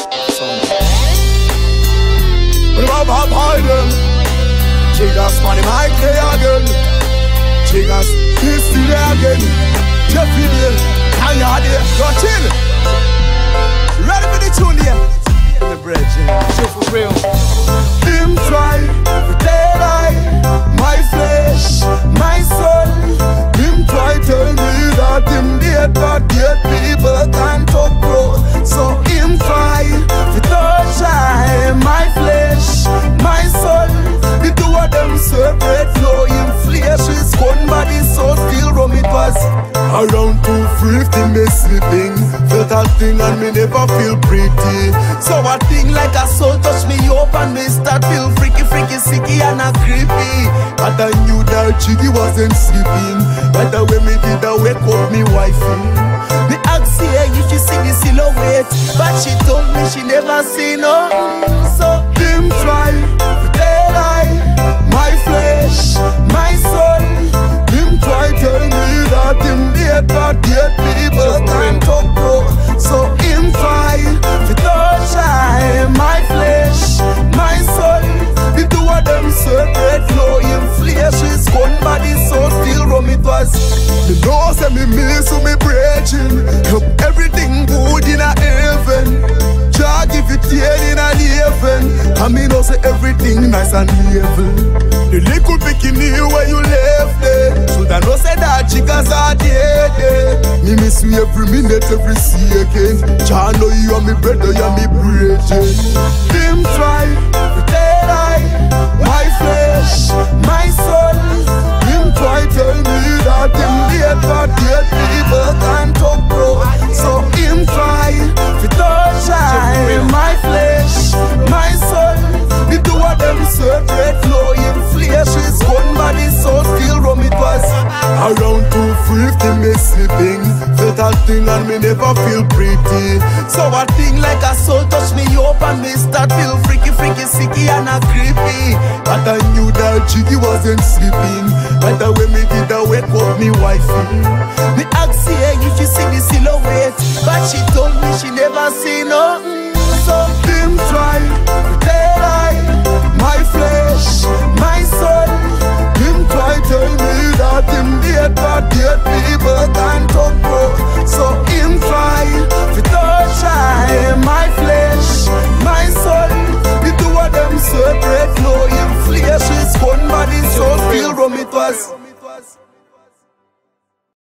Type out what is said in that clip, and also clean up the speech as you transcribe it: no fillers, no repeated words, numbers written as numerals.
Chicas money mic again. Chicas history again. Jeffy Deal, Kanye there. Go chill. Ready for the tune here. In the bridge, chill for real. Him try to daylight my flesh, my soul. Him try tell me that him dead, but yet people can't talk bro. So him try to touch my flesh, my soul. The two of them separate, no inflation is gone body, so still rum it was. Around 2:50 me sleeping, felt a thing and me never feel pretty. So a thing like a soul touch me up and me start feel freaky, sicky and a creepy. But I knew that Chiggy wasn't sleeping. Right away me did I wake up me wifey. Me asked her if she see the silhouette, but she told me she never seen no. So him try to daylight my flesh, my soul. Him try tell me that him dead, but yet people can't talk bro. So him try to touch my flesh, my soul. The two of them separate, no inflation is gone body, so still rum it was. The know say me miss so me breaching. Everything good in a heaven. Jah give it here in a heaven. And me know say everything nice and evil. The little bikini where you left there. Should I know say that chicas are dead. Me miss you every minute, every second. Jah know you are me brother, you are me brethren. Him try to daylight my flesh, my soul. Him try tell me that him dead, but yet people can't talk bro. So him try to touch my flesh, my soul. The two of them separate, no inflation is gone body, so still rum it was. Around 2:50 me sleeping, felt a thing and me never feel pretty. So a thing like a soul touch me up and me start feel freaky, sicky and a creepy. But I knew that Chiggy wasn't sleeping. Right away me did I wake up me wifey. Me asked her